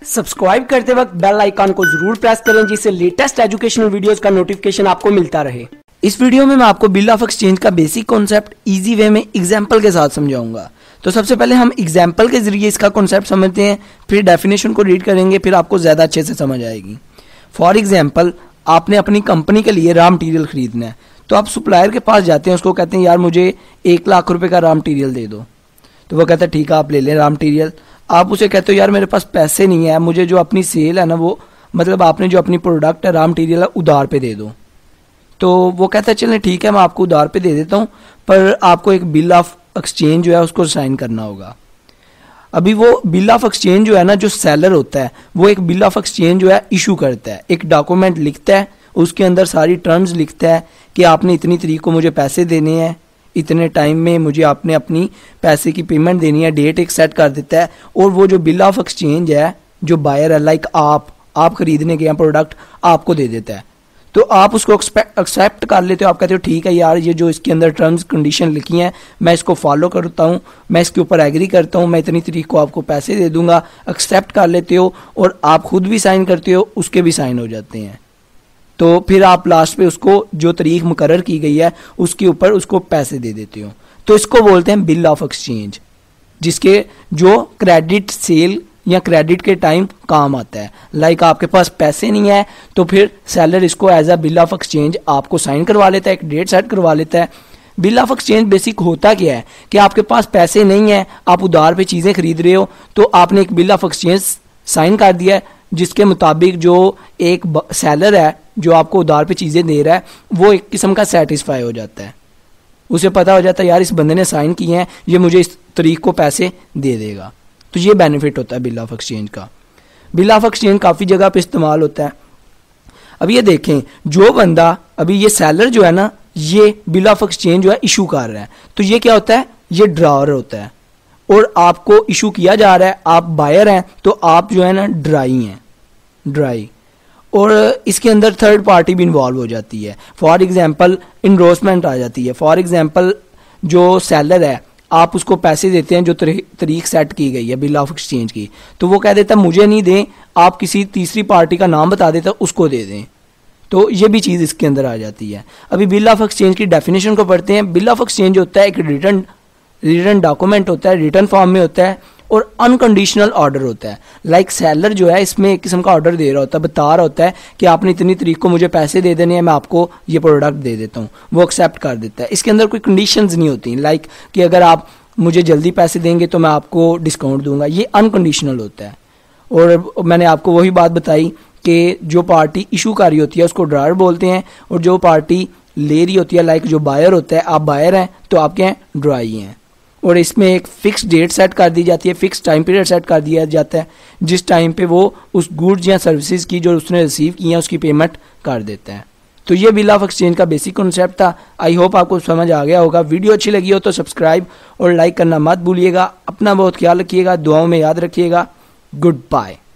Subscribe करते वक्त bell icon को जरूर प्रेस करें जिससे लेटेस्ट एजुकेशनल वीडियोस का नोटिफिकेशन आपको मिलता रहे। इस वीडियो में मैं आपको बिल ऑफ एक्सचेंज का बेसिक कॉन्सेप्ट इजी वे में एग्जांपल के साथ समझाऊंगा। तो सबसे पहले हम एग्जांपल के जरिए इसका कॉन्सेप्ट समझते हैं, फिर डेफिनेशन को रीड करेंगे, फिर आपको ज़्यादा अच्छे से समझ आएगी। फॉर एग्जाम्पल, आपने अपनी कंपनी के लिए रॉ मटीरियल खरीदना है, तो आप सप्लायर के पास जाते हैं, उसको कहते हैं यार मुझे 1 लाख रुपए का रॉ मटीरियल दे दो। तो वो कहता है ठीक है आप ले लें रॉ मटीरियल। आप उसे कहते हो यार मेरे पास पैसे नहीं है, मुझे जो अपनी सेल है ना, वो मतलब आपने जो अपनी प्रोडक्ट है रॉ मटीरियल है उधार पे दे दो। तो वो कहता है चलें ठीक है मैं आपको उधार पे दे देता हूँ, पर आपको एक बिल ऑफ एक्सचेंज जो है उसको साइन करना होगा। अभी वो बिल ऑफ एक्सचेंज जो है ना, जो सेलर होता है वो एक बिल ऑफ एक्सचेंज जो है इशू करता है, एक डॉक्यूमेंट लिखता है, उसके अंदर सारी टर्म्स लिखता है कि आपने इतनी तारीख को मुझे पैसे देने हैं, इतने टाइम में मुझे आपने अपनी पैसे की पेमेंट देनी है, डेट एक सेट कर देता है। और वो जो बिल ऑफ एक्सचेंज है, जो बायर है लाइक आप खरीदने गए प्रोडक्ट आपको दे देता है। तो आप उसको एक्सेप्ट कर लेते हो, आप कहते हो ठीक है यार ये जो इसके अंदर टर्म्स कंडीशन लिखी हैं मैं इसको फॉलो करता हूँ, मैं इसके ऊपर एग्री करता हूँ, मैं इतनी तारीख को आपको पैसे दे दूंगा। एक्सेप्ट कर लेते हो और आप खुद भी साइन करते हो, उसके भी साइन हो जाते हैं। तो फिर आप लास्ट पे उसको जो तारीख मुकर्रर की गई है उसके ऊपर उसको पैसे दे देते हो। तो इसको बोलते हैं बिल ऑफ एक्सचेंज, जिसके जो क्रेडिट सेल या क्रेडिट के टाइम काम आता है। लाइक आपके पास पैसे नहीं है तो फिर सेलर इसको as a bill of exchange आपको साइन करवा लेता है, एक डेट सेट करवा लेता है। बिल ऑफ एक्सचेंज बेसिक होता क्या है कि आपके पास पैसे नहीं है, आप उधार पे चीज़ें खरीद रहे हो, तो आपने एक बिल ऑफ एक्सचेंज साइन कर दिया है जिसके मुताबिक जो एक सेलर है जो आपको उधार पे चीज़ें दे रहा है वो एक किस्म का सेटिस्फाई हो जाता है। उसे पता हो जाता है यार इस बंदे ने साइन किए हैं, ये मुझे इस तारीख को पैसे दे देगा। तो ये बेनिफिट होता है बिल ऑफ एक्सचेंज का। बिल ऑफ एक्सचेंज काफ़ी जगह पे इस्तेमाल होता है। अब ये देखें, जो बंदा अभी ये सेलर जो है ना, ये बिल ऑफ एक्सचेंज जो है इशू कर रहा है, तो ये क्या होता है, ये ड्रॉअर होता है और आपको इशू किया जा रहा है, आप बायर हैं तो आप जो है ना ड्राई। और इसके अंदर थर्ड पार्टी भी इन्वॉल्व हो जाती है। फॉर एग्जांपल इनरोसमेंट आ जाती है। फॉर एग्जांपल जो सेलर है आप उसको पैसे देते हैं जो तारीख सेट की गई है बिल ऑफ एक्सचेंज की, तो वो कह देता है मुझे नहीं दें, आप किसी तीसरी पार्टी का नाम बता देता उसको दे दें। तो ये भी चीज़ इसके अंदर आ जाती है। अभी बिल ऑफ एक्सचेंज की डेफिनेशन को पढ़ते हैं। बिल ऑफ एक्सचेंज होता है एक रिटर्न डॉक्यूमेंट होता है, रिटर्न फॉर्म में होता है और अनकंडीशनल ऑर्डर होता है। लाइक सेलर जो है इसमें एक किस्म का ऑर्डर दे रहा होता है, बता रहा होता है कि आपने इतनी तारीख को मुझे पैसे दे देने हैं, मैं आपको ये प्रोडक्ट दे देता हूँ, वो एक्सेप्ट कर देता है। इसके अंदर कोई कंडीशंस नहीं होती लाइक कि अगर आप मुझे जल्दी पैसे देंगे तो मैं आपको डिस्काउंट दूंगा, ये अनकंडीशनल होता है। और मैंने आपको वही बात बताई कि जो पार्टी इशू कर रही होती है उसको ड्रायर बोलते हैं और जो पार्टी ले रही होती है लाइक जो बायर होता है, आप बायर हैं तो आप क्या हैं, ड्राई हैं। और इसमें एक फिक्स डेट सेट कर दी जाती है, फिक्स टाइम पीरियड सेट कर दिया जाता है जिस टाइम पे वो उस गुड्स या सर्विसेज की जो उसने रिसीव की हैं उसकी पेमेंट कर देता है। तो ये बिल ऑफ एक्सचेंज का बेसिक कॉन्सेप्ट था। आई होप आपको समझ आ गया होगा। वीडियो अच्छी लगी हो तो सब्सक्राइब और लाइक करना मत भूलिएगा। अपना बहुत ख्याल रखिएगा, दुआओं में याद रखिएगा। Good bye.